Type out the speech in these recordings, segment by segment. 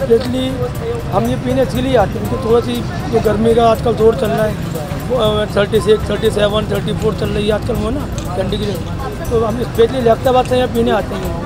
Specially हम ये पीने इसलिए आते हैं क्योंकि थोड़ा सी जो गर्मी का आजकल दौर चल रहा है 36, 37, 34 चल रही है आजकल वो ना ठंडी की, तो हम स्पेशली लखताबाद से यहाँ पीने आते हैं।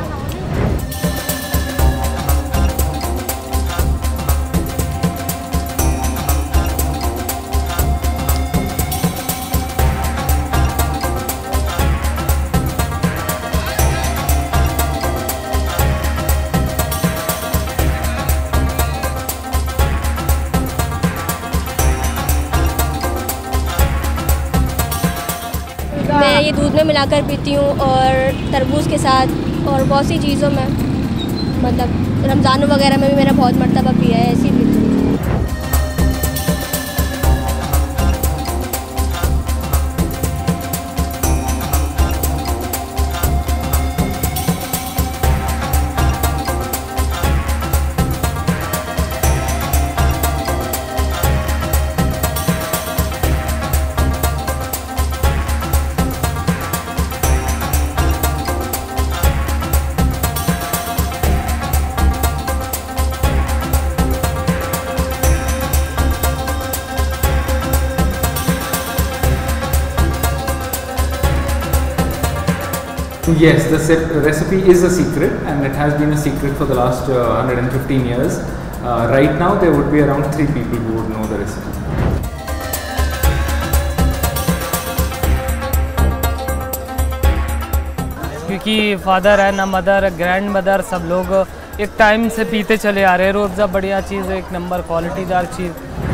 मैं ये दूध में मिलाकर पीती हूँ और तरबूज के साथ और बहुत सी चीज़ों में, मतलब रमज़ान वगैरह में भी मैंने बहुत मरतबा पिया है, ऐसी पीती हूँ। Yes, the recipe is a secret and it has been a secret for the last 115 years. Right now there would be around 3 people who would know the recipe. क्योंकि फादर है ना मदर, ग्रैंड मदर, सब लोग एक time से पीते चले आ रहे हैं। रोज़ बढ़िया चीज़, एक नंबर क्वालिटीदार चीज़।